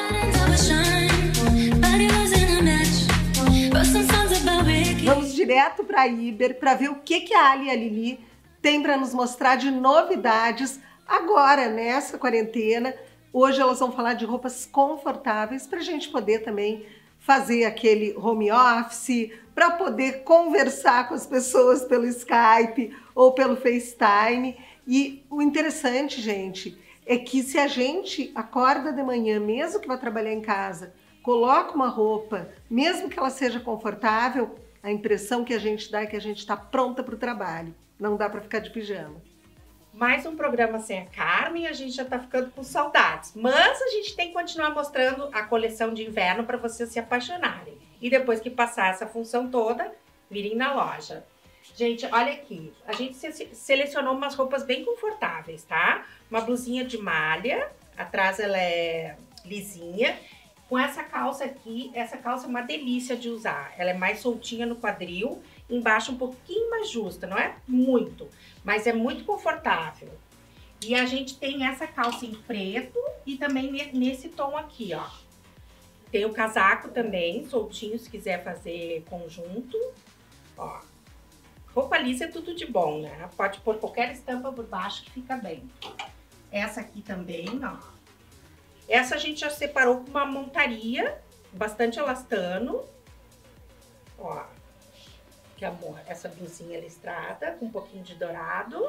Vamos direto para a Iber para ver o que a Ali e a Lili tem para nos mostrar de novidades agora, nessa quarentena. Hoje elas vão falar de roupas confortáveis para a gente poder também fazer aquele home office, para poder conversar com as pessoas pelo Skype ou pelo FaceTime. E o interessante, gente, é que se a gente acorda de manhã, mesmo que vá trabalhar em casa, coloca uma roupa, mesmo que ela seja confortável, a impressão que a gente dá é que a gente está pronta para o trabalho. Não dá para ficar de pijama. Mais um programa sem a Carmen, a gente já tá ficando com saudades. Mas a gente tem que continuar mostrando a coleção de inverno para vocês se apaixonarem. E depois que passar essa função toda, virem na loja. Gente, olha aqui. A gente selecionou umas roupas bem confortáveis, tá? Uma blusinha de malha. Atrás ela é lisinha. Com essa calça aqui, essa calça é uma delícia de usar. Ela é mais soltinha no quadril, embaixo um pouquinho mais justa, não é muito, mas é muito confortável. E a gente tem essa calça em preto e também nesse tom aqui, ó. Tem o casaco também, soltinho, se quiser fazer conjunto, ó. Roupa lisa é tudo de bom, né? Pode pôr qualquer estampa por baixo que fica bem. Essa aqui também, ó. Essa a gente já separou com uma montaria, bastante elastano. Ó, que amor, essa blusinha listrada, com um pouquinho de dourado.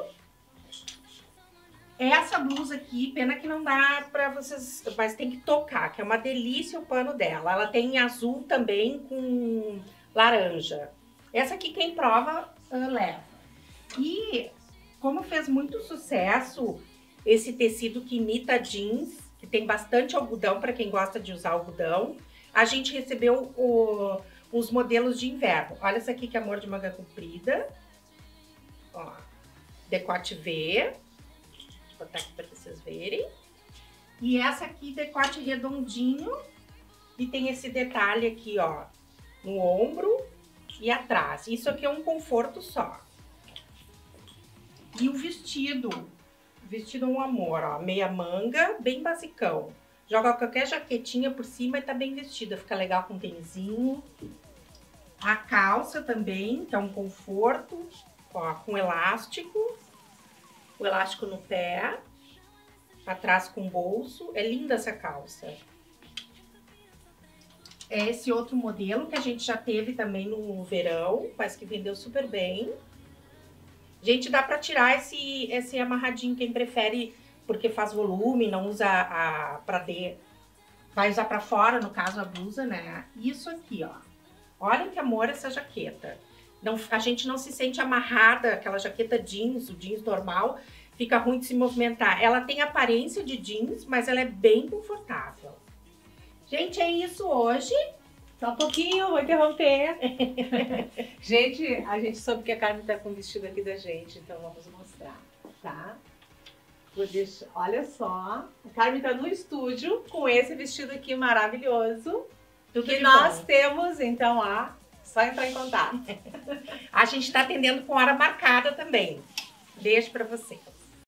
Essa blusa aqui, pena que não dá pra vocês, mas tem que tocar, que é uma delícia o pano dela. Ela tem azul também com laranja. Essa aqui quem prova, leva. E como fez muito sucesso esse tecido que imita jeans, que tem bastante algodão para quem gosta de usar algodão, a gente recebeu os modelos de inverno. Olha essa aqui que é amor de manga comprida, ó, decote V, vou botar aqui para vocês verem, e essa aqui decote redondinho e tem esse detalhe aqui, ó, no ombro e atrás. Isso aqui é um conforto só. E o vestido é um amor, ó, meia manga, bem basicão. Joga qualquer jaquetinha por cima e tá bem vestida, fica legal com tênisinho. A calça também, que é um conforto, ó, com elástico. O elástico no pé, atrás com bolso. É linda essa calça. É esse outro modelo que a gente já teve também no verão, mas que vendeu super bem. Gente, dá pra tirar esse amarradinho, quem prefere, porque faz volume, não usa vai usar pra fora, no caso, a blusa, né? Isso aqui, ó. Olha que amor essa jaqueta. Não, a gente não se sente amarrada, aquela jaqueta jeans, o jeans normal, fica ruim de se movimentar. Ela tem aparência de jeans, mas ela é bem confortável. Gente, é isso hoje. Só um pouquinho, vou interromper. Gente, a gente soube que a Carmen tá com o vestido aqui da gente, então vamos mostrar, tá? Vou deixar, olha só, a Carmen tá no estúdio com esse vestido aqui maravilhoso. Tudo que de nós bom. temos, então, só entrar em contato. A gente tá atendendo com hora marcada também. Beijo pra você.